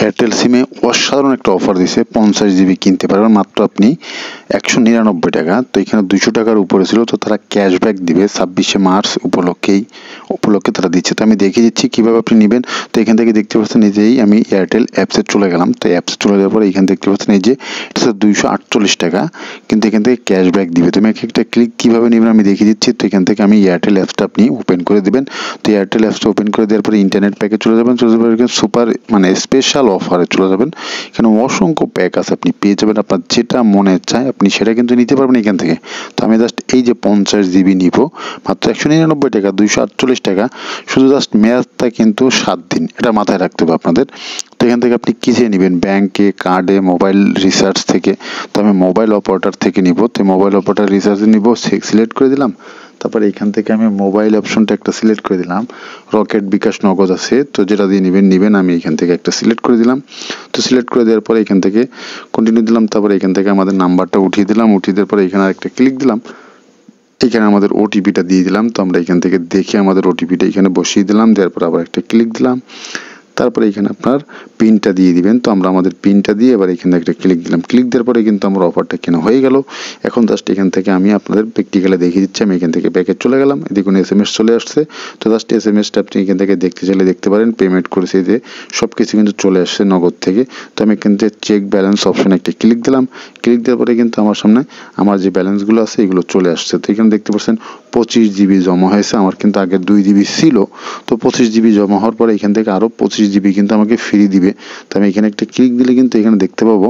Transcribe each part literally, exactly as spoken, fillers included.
Airtel সিমে অসাধারণ একটা অফার দিছে, পঞ্চাশ জিবি কিনতে পারবেন মাত্র আপনি একশো নিরানব্বই টাকা। তো এখানে দুইশো টাকার উপরে ছিল, তো তারা ক্যাশব্যাক দিবে ছাব্বিশে মার্চ উপলক্ষেই উপলক্ষে তারা দিচ্ছে। তো আমি দেখিয়ে দিচ্ছি কীভাবে আপনি নেবেন। তো এখান থেকে দেখতে পাচ্ছেন নিজেই আমি এয়ারটেল অ্যাপসে চলে গেলাম। তো অ্যাপসে চলে যাওয়ার পরে এখানে দেখতে পাচ্ছেন এই যে এটা দুইশো আটচল্লিশ টাকা, কিন্তু এখান থেকে ক্যাশব্যাক দিবে। তুমি এক একটা ক্লিক কীভাবে নেবেন আমি দেখিয়ে দিচ্ছি। তো এখান থেকে আমি এয়ারটেল অ্যাপসটা আপনি ওপেন করে দেবেন। তো এয়ারটেল অ্যাপসটা ওপেন করে দেওয়ার পরে ইন্টারনেট প্যাকে চলে যাবেন। চলে যাবেন সুপার মানে স্পেশাল অফারে চলে যাবেন। এখানে অসংখ্য প্যাক আছে, আপনি পেয়ে যাবেন আপনার যেটা মনে চায় আপনি সেটা কিন্তু নিতে পারবেন এখান থেকে। তো আমি জাস্ট এই যে পঞ্চাশ জিবি নিব মাত্র একশো নিরানব্বই টাকা, দুইশো আটচল্লিশ টাকা, শুধু জাস্ট মেয়াদটা কিন্তু সাত দিন, এটা মাথায় রাখতে হবে আপনাদের। তো এখান থেকে আপনি কিসে নেবেন, ব্যাংকে, কার্ডে, মোবাইল রিচার্জ থেকে। তো আমি মোবাইল অপারেটর থেকে নিব। তো মোবাইল অপারেটর রিচার্জে নিব, সিলেক্ট করে দিলাম। তারপরে এখান থেকে আমি মোবাইল অপশনটা একটা সিলেক্ট করে দিলাম। রকেট, বিকাশ, নগদ আছে, তো যেটা দিয়ে নেবেন নেবেন আমি এখান থেকে একটা সিলেক্ট করে দিলাম। তো সিলেক্ট করে দেওয়ার পরে এখান থেকে কন্টিনিউ দিলাম। তারপরে এখান থেকে আমাদের নাম্বারটা উঠিয়ে দিলাম। উঠিয়ে দেওয়ার পরে এখানে আরেকটা ক্লিক দিলাম। এখানে আমাদের ওটিপিটা দিয়ে দিলাম। তো আমরা এখান থেকে দেখে আমাদের ওটিপিটা এখানে বসিয়ে দিলাম। দেওয়ার পর আবার একটা ক্লিক দিলাম। তারপরে এখানে আপনার পিনটা দিয়ে দিবেন। তো আমরা আমাদের পিনটা দিয়ে এবার এখানে একটা ক্লিক দিলাম। ক্লিক দেওয়ার পরে কিন্তু আমার অফারটা কেনা হয়ে গেল। এখন জাস্ট এখান থেকে আমি আপনাদের প্র্যাকটিক্যালে দেখিয়ে দিচ্ছি। আমি এখান থেকে ব্যাকে চলে গেলাম। দেখুন এস এম এস চলে আসছে। তো জাস্ট এস এম এসটা আপনি এখান থেকে দেখতে চাইলে দেখতে পারেন। পেমেন্ট করেছে যে সব কিছু কিন্তু চলে আসছে নগদ থেকে। তো আমি এখান থেকে চেক ব্যালেন্স অপশনে একটা ক্লিক দিলাম। ক্লিক দেওয়ার পরে কিন্তু আমার সামনে আমার যে ব্যালেন্সগুলো আছে এগুলো চলে আসছে। তো এখানে দেখতে পাচ্ছেন পঁচিশ জিবি জমা হয়েছে। আমার কিন্তু আগে দুই জিবি ছিল, তো পঁচিশ জিবি জমা হওয়ার পরে এখান থেকে আরও পঁচিশ জিবি কিন্তু আমাকে ফ্রি দিবে। তো আমি এখানে একটা ক্লিক দিলে কিন্তু এখানে দেখতে পাবো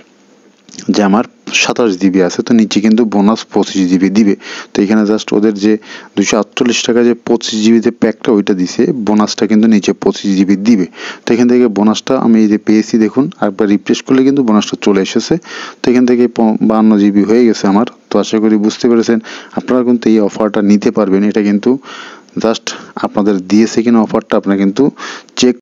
যে আমার সাতাশ জিবি আছে। তো নিচে কিন্তু বোনাস পঁচিশ জিবি দিবে। তো এখানে জাস্ট ওদের যে দুশো আটচল্লিশ টাকা যে পঁচিশ জিবি যে প্যাকটা ওইটা দিছে, বোনাসটা কিন্তু নিচে পঁচিশ জিবি দিবে। তো এখান থেকে বোনাসটা আমি এই যে পেয়েছি দেখুন, একবার রিফ্রেশ করলে কিন্তু বোনাসটা চলে এসেছে। তো এখান থেকে বান্ন জিবি হয়ে গেছে আমার। তো আশা করি বুঝতে পেরেছেন, আপনারা কিন্তু এই অফারটা নিতে পারবেন। এটা কিন্তু জাস্ট আপনাদের দিয়েছে কিনা অফারটা আপনারা কিন্তু চেক